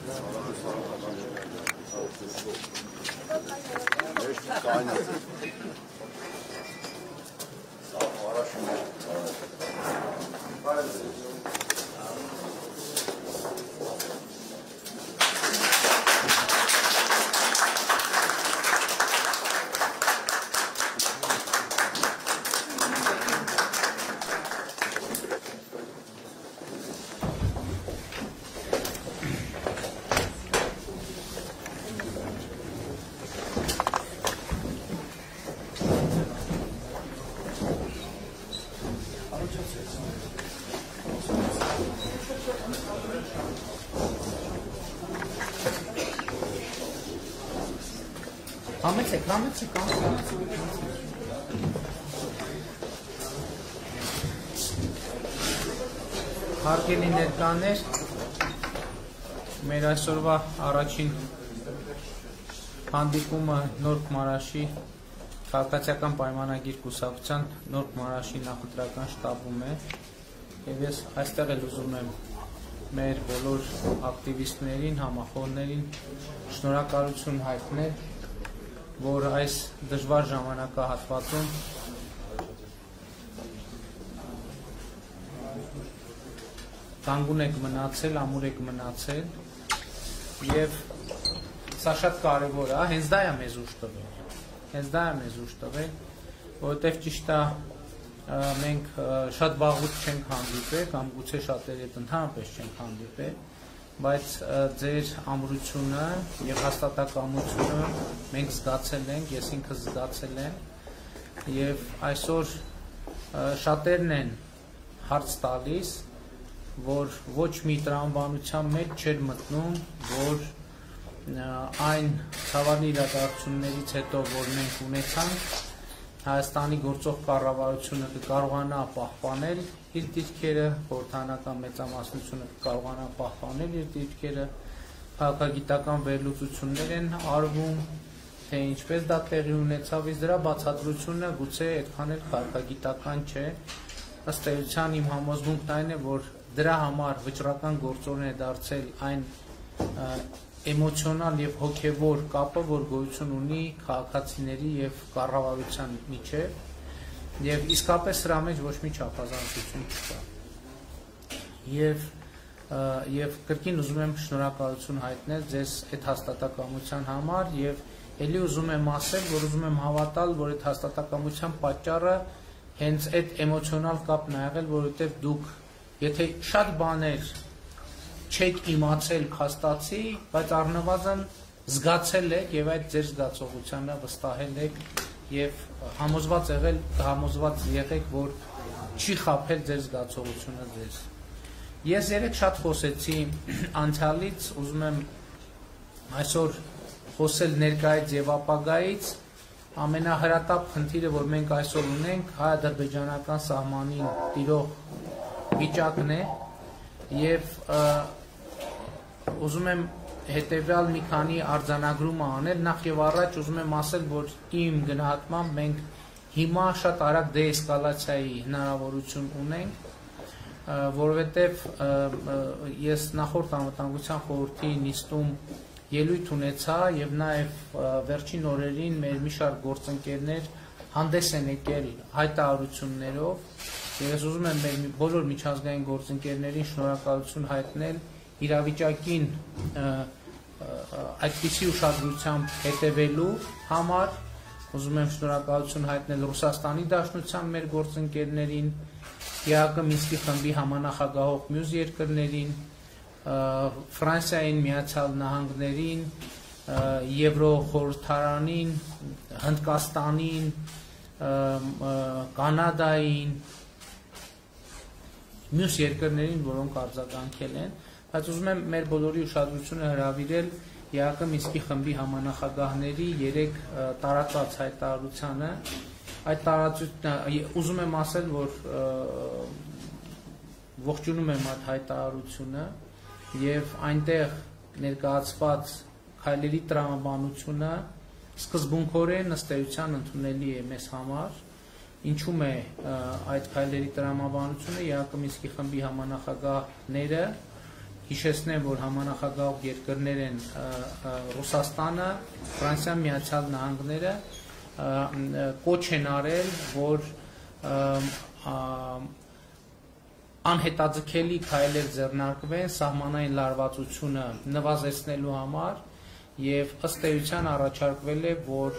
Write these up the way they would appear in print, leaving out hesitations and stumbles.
Համեցեք, Հարգելի ներկաներ, մեր այսօրվա առաջին հանդիպումը Նորք Մարաշի քաղաքացիական պայմանագիր կուսակցության Նորք Մարաշի նախընտրական շտաբում է եւ ես այստեղ էլ ուզում եմ մեր բոլոր ակտիվիստներին, համախոհներին շնորհակալություն հայտնել, որ այս դժվար ժամանակահատվածում կանգուն եք մնացել, ամուր եք մնացել եւ սա շատ կարեւոր է, հենց դա է մեզ ուժ տվել, որովհետեւ ճիշտ է մենք շատ վաղուց չենք հանդիպել կամ գուցե շատերը ընդհանրապես չենք հանդիպել, բայց ձեր ամրությունը եւ հաստատակամությունը մենք զգացել ենք, ես ինքս զգացել եմ եւ այսօր շատերն են հարց տալիս, որ ոչ մի տրամաբանության մեջ չէր մտնում, որ այն ցավալի իրադարձություններից հետո, որ մենք ունեցանք, Հայաստանի գործող կառավարությունը կկարողանա պահպանել իր դիրքերը, խորհրդարանական մեծամասնությունը կկարողանա պահպանել իր դիրքերը, քաղաքագիտական վերլուծություններ են արվում, թե ինչպես դա տեղի ունեցավ, իսկ դրա բացատրությունը գուցե այդքան էլ քաղաքագիտական չէ, ըստ էության իմ համոզմունքն այն է, որ դրա համար վճռական գործոն է դարձել այն էմոցիոնալ եւ հոգեվոր կապը, որ գոյություն ունի քաղաքացիների եւ կառավարության միջեւ եւ իսկապես սրա մեջ ոչ մի չափազանցություն չկա։ Եվ կրկին ուզում եմ շնորհակալություն հայտնել ձեզ այդ հաստատակամության համար եւ ելի ուզում եմ ասել, որ ուզում եմ հավատալ, որ այդ հաստատակամության պատճառը հենց այդ էմոցիոնալ կապն է եղել, որովհետեւ դուք եթե շատ բաներ չեք իմացել փաստացի, բայց առնվազն զգացել եք եւ այդ ձեր զգացողությանը վստահել եք եւ համոզված եղեք, որ չի խաբել ձեր զգացողությունը ձեզ։ Ես երեք շատ խոսեցի անցյալից, ուզում եմ այսօր խոսել ներկայից եւ ապագայից, ամենահրատապ խնդիրը, որ մենք այսօր ունենք, հայ-ադրբեջանական սահմանին տիրող վիճակն է եւ ուզում եմ հետևյալ մի քանի արձանագրում անել, նախ եւ առաջ ուզում եմ ասել, որ իմ գնահատմամբ մենք հիմա շատ արագ դեէսկալացիայի հնարավորություն ունենք, որովհետեւ ես նախորդ անվտանգության խորհրդի նիստում ելույթ ունեցա եւ նաեւ վերջին օրերին մեր մի շարք գործընկերներ հանդես են եկել հայտարարություններով եւ ես ուզում եմ մեր բոլոր միջազգային գործընկերներին շնորհակալություն հայտնել իրավիճակին այդպիսի ուշադրությամբ հետևելու համար, ուզում եմ շնորհակալություն հայտնել Ռուսաստանի Դաշնության մեր գործընկերներին, ԵԱՀԿ Մինսկի խմբի համանախագահող մյուս երկրներին, Ֆրանսիային, Միացյալ Նահանգներին, Եվրոխորհրդարանին, Հնդկաստանին, Կանադային, մյուս երկրներին, որոնք արձագանքել են, բայց ուզում եմ մեր բոլորի ուշադրությունը հրավիրել ԵԱՀԿ Մինսկի խմբի համանախագահների 3 տարածած հայտարարությանը, այդ տարածությունը ուզում եմ ասել, որ ողջունում եմ այդ հայտարարությունը եւ այնտեղ ներկայացված քայլերի տրամաբանությունը սկզբունքորեն ըստ էության ընդունելի է մեզ համար, ինչու՞մ է այդ քայլերի տրամաբանությունը ԵԱՀԿ Մինսկի խմբի համանախագահները հիշեցնեմ, որ համանախագահող երկրներ են Ռուսաստանը, Ֆրանսիան, Միացյալ Նահանգները կոչ են արել, որ անհետաձգելի քայլեր ձեռնարկվեն սահմանային լարվածությունը նվազեցնելու համար եւ ըստ էության առաջարկվել է, որ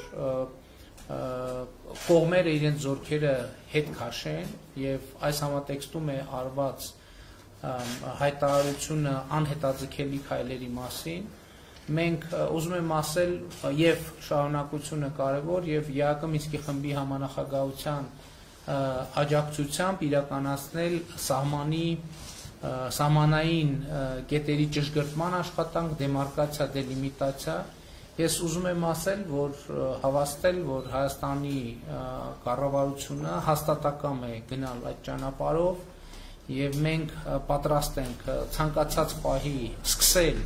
կողմերը իրենց զորքերը հետ քաշեն եւ այս համատեքստում է արված հայտարարությունը անհետաձգելի քայլերի մասին։ Մենք ուզում եմ ասել եւ շարունակությունը կարեւոր եւ ԵԱԿ Մինսկի խմբի համանախագահության աջակցությամբ իրականացնել սահմանային կետերի ճշգրտման աշխատանք, դեմարկացիա, դելիմիտացիա։ Ես ուզում եմ ասել, որ հավաստել, որ Հայաստանի կառավարությունը հաստատակամ է գնալ այդ ճանապարհով եւ մենք պատրաստ ենք ցանկացած պահի սկսել,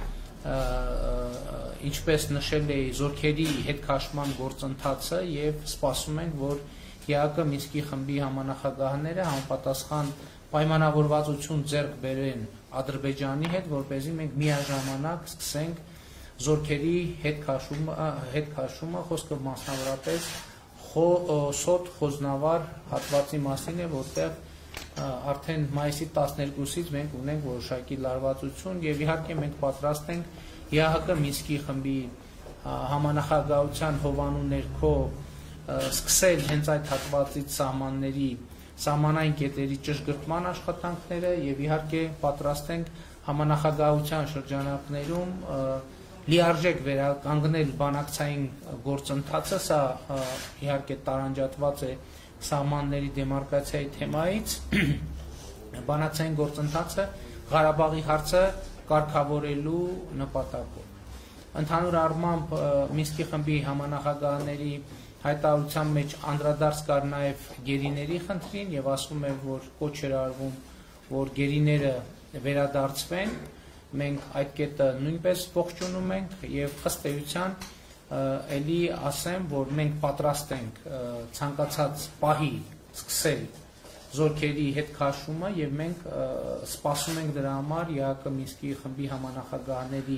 ինչպես նշել էի, զորքերի հետքաշման գործընթացը եւ սպասում ենք, որ ԵԱԿ Մինսկի խմբի համանախագահները համապատասխան պայմանավորվածություն ձեռք բերեն Ադրբեջանի հետ, որպեսզի մենք միաժամանակ սկսենք զորքերի հետքաշումը, խոսքը մասնավորապես Սոտ Խոզնավար հատվածի մասին է, որտեղ արդեն մայիսի 12-ից մենք ունենք որոշակի լարվածություն եւ իհարկե մենք պատրաստ ենք ԵԱՀԿ Մինսկի խմբի համանախագահության հովանու ներքո սկսել հենց այդ հատվածից սահմանային կետերի ճշգրտման աշխատանքները եւ իհարկե պատրաստ ենք համանախագահության շրջանակներում լիարժեք վերականգնել բանակցային գործընթացը, սա իհարկե տարանջատված է սահմանների դեմարկացիայի թեմայից, բանակցային գործընթացը Ղարաբաղի հարցը կարգավորելու նպատակով։ Ընդհանուր առմամբ Մինսկի խմբի համանախագահների հայտարարության մեջ անդրադարձ կար նաև գերիների խնդրին եւ ասում է, որ կոչ էր արվում, որ գերիները վերադարձվեն, մենք այդ կետը նույնպես ողջունում ենք եւ ըստ էության ելի ասեմ, որ մենք պատրաստ ենք ցանկացած պահի սկսել զորքերի հետ քաշումը եւ մենք սպասում ենք դրա համար ԵԱԿ Մինսկի խմբի համանախագահների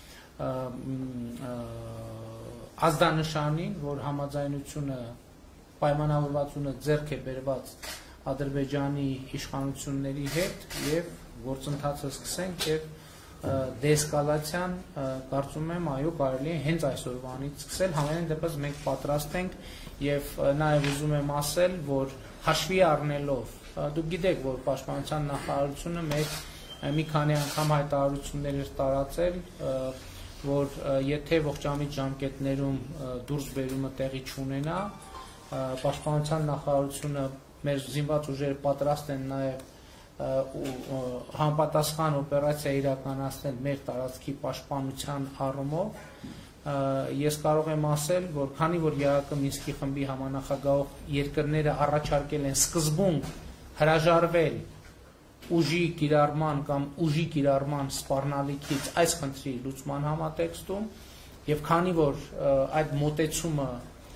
ազդանշանին, որ համաձայնությունը պայմանավորվածությունը ձեռք է բերված Ադրբեջանի իշխանությունների հետ եւ գործընթացը սկսենք եւ դեսկալացիան կարծում եմ այո կարելի է հենց այսօրվանից սկսել, համենայն դեպս մենք պատրաստ ենք եւ նաեւ ուզում եմ ասել, որ հաշվի առնելով դուք գիտեք, որ Պաշտպանության նախարարությունը մեր մի քանի անգամ հայտարարություններ էր տարածել, որ եթե ողջամիտ ժամկետներում դուրս բերումը տեղի չունենա, Պաշտպանության նախարարությունը մեր զինված ուժերը պատրաստ են նաեւ համապատասխան օպերացիա իրականացնել մեր տարածքի պաշտպանության առումով, ես կարող եմ ասել, որ քանի որ ԵԱԿ Մինսկի խմբի համանախագահող երկրները առաջարկել են սկզբունք հրաժարվել ուժի կիրառման կամ ուժի կիրառման սպառնալիքից այս խնդրի լուծման համատեքստում եւ քանի որ այդ մոտեցումը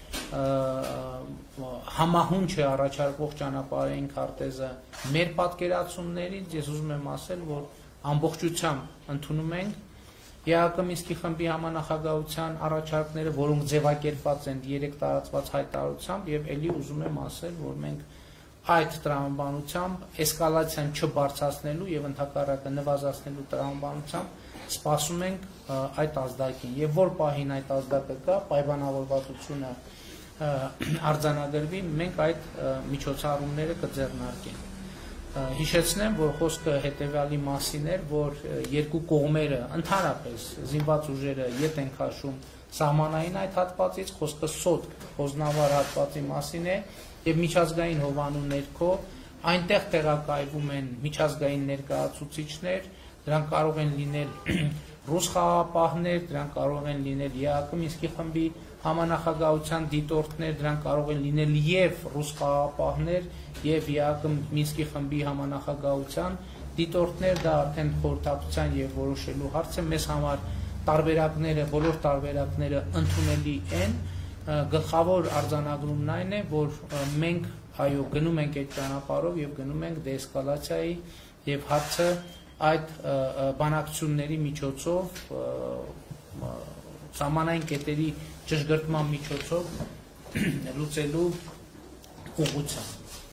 համահունչ է առաջարկող ճանապարհային քարտեզը մեր պատկերացումներից, ես ուզում եմ ասել, որ ամբողջությամբ ընդունում ենք ԵԱԿ Մինսկի խմբի համանախագահության առաջարկները, որոնք ձևակերպված են 3 տարածված հայտարարությամբ եւ ելի ուզում եմ ասել, որ մենք այդ տրամաբանությամբ էսկալացիան չբարձրացնելու եւ ընդհակառակը նվազեցնելու տրամաբանությամբ սպասում ենք այդ ազդակին եւ որ պահին այդ ազդակը կա, պայմանավորվածությունը արձանագրվի, մենք այդ միջոցառումները կձեռնարկենք։ Հիշեցնեմ, որ խոսքը հետեւյալի մասին էր, որ երկու կողմերը ընդհանրապես զինված ուժերը ետ են քաշում սահմանային այդ հատվածից, խոսքը Սոտ Խոզնավար հատվածի մասին է եւ միջազգային հովանու ներքո այնտեղ տեղակայվում են միջազգային ներկայացուցիչներ, դրանք կարող են լինել ռուս խաղաղապահներ, դրանք կարող են լինել ԵԱԿ Մինսկի խմբի համանախագահության դիտորդներ, դրանք կարող են լինել եւ ռուս խաղաղապահներ եւ ԵԱԿ Մինսկի խմբի համանախագահության դիտորդներ, դա արդեն խորհրդակցության եւ որոշելու հարց է, մեզ համար տարբերակները, բոլոր տարբերակները ընդունելի են, գլխավոր արձանագրումն այն է, որ մենք այո գնում ենք այդ ճանապարհով եւ գնում ենք դեսկալացիայի եւ հարցը այդ բանակցությունների միջոցով սահմանային կետերի ճշգրտման միջոցով լուծելու ուղղությամբ